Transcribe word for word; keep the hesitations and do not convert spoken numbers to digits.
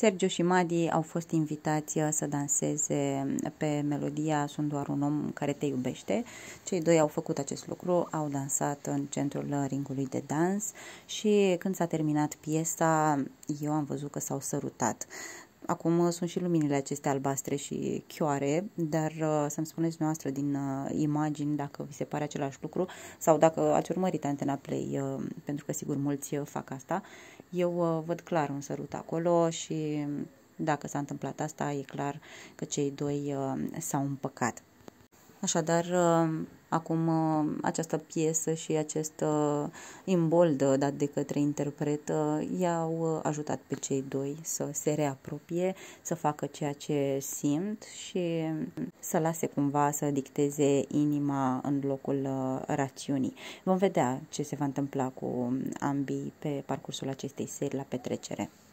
Sergio și Madi au fost invitați să danseze pe melodia Sunt doar un om care te iubește. Cei doi au făcut acest lucru, au dansat în centrul ringului de dans și când s-a terminat piesa, eu am văzut că s-au sărutat. Acum sunt și luminile acestea albastre și chioare, dar uh, să-mi spuneți noastră din uh, imagini dacă vi se pare același lucru sau dacă ați urmărit Antena Play, uh, pentru că sigur mulți uh, fac asta. Eu uh, văd clar un sărut acolo și dacă s-a întâmplat asta, e clar că cei doi uh, s-au împăcat. Așadar, acum această piesă și acest imbold dat de către interpret i-au ajutat pe cei doi să se reapropie, să facă ceea ce simt și să lase cumva să dicteze inima în locul rațiunii. Vom vedea ce se va întâmpla cu ambii pe parcursul acestei serii la petrecere.